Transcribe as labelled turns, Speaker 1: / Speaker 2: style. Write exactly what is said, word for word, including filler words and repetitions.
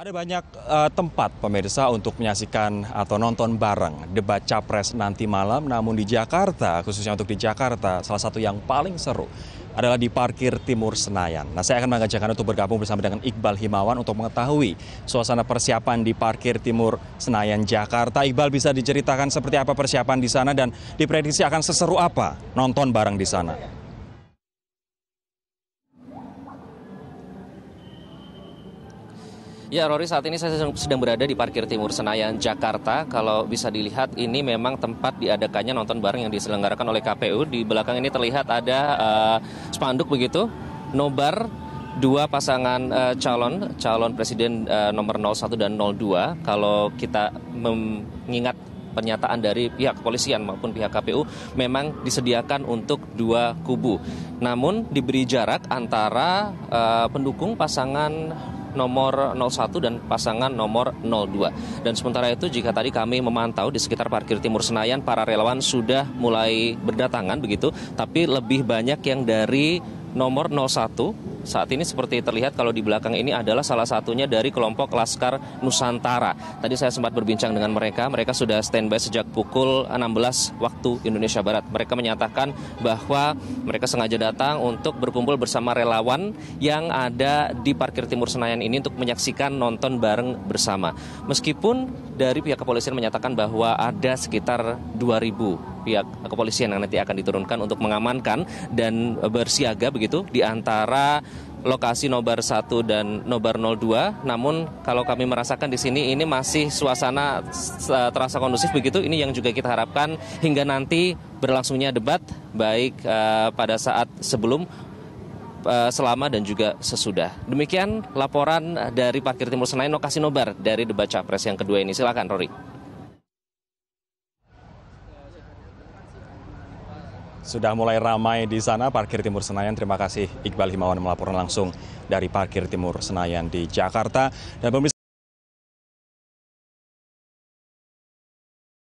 Speaker 1: Ada banyak uh, tempat pemirsa untuk menyaksikan atau nonton bareng debat capres nanti malam. Namun di Jakarta, khususnya untuk di Jakarta, salah satu yang paling seru adalah di Parkir Timur Senayan. Nah, saya akan mengajak Anda untuk bergabung bersama dengan Iqbal Himawan untuk mengetahui suasana persiapan di Parkir Timur Senayan, Jakarta. Iqbal, bisa diceritakan seperti apa persiapan di sana dan diprediksi akan seseru apa nonton bareng di sana?
Speaker 2: Ya, Rory, saat ini saya sedang berada di Parkir Timur Senayan, Jakarta. Kalau bisa dilihat, ini memang tempat diadakannya nonton bareng yang diselenggarakan oleh K P U. Di belakang ini terlihat ada uh, spanduk begitu, nobar dua pasangan uh, calon, calon presiden uh, nomor nol satu dan nol dua. Kalau kita mengingat pernyataan dari pihak kepolisian maupun pihak K P U, memang disediakan untuk dua kubu. Namun diberi jarak antara uh, pendukung pasangan nomor nol satu dan pasangan nomor nol dua. Dan sementara itu, jika tadi kami memantau di sekitar Parkir Timur Senayan, para relawan sudah mulai berdatangan begitu, tapi lebih banyak yang dari nomor nol satu. Saat ini seperti terlihat kalau di belakang ini adalah salah satunya dari kelompok Laskar Nusantara. Tadi saya sempat berbincang dengan mereka, mereka sudah standby sejak pukul enam belas waktu Indonesia Barat. Mereka menyatakan bahwa mereka sengaja datang untuk berkumpul bersama relawan yang ada di Parkir Timur Senayan ini untuk menyaksikan nonton bareng bersama. Meskipun dari pihak kepolisian menyatakan bahwa ada sekitar dua ribu pihak kepolisian yang nanti akan diturunkan untuk mengamankan dan bersiaga begitu di antara lokasi nobar satu dan nobar nol dua. Namun kalau kami merasakan di sini ini masih suasana terasa kondusif begitu. Ini yang juga kita harapkan hingga nanti berlangsungnya debat, baik uh, pada saat sebelum, uh, selama dan juga sesudah. Demikian laporan dari Parkir Timur Senayan, lokasi nobar dari debat capres yang kedua ini. Silakan, Rory.
Speaker 1: Sudah mulai ramai di sana Parkir Timur Senayan. Terima kasih Iqbal Himawan melaporkan langsung dari Parkir Timur Senayan di Jakarta. Dan pemirsa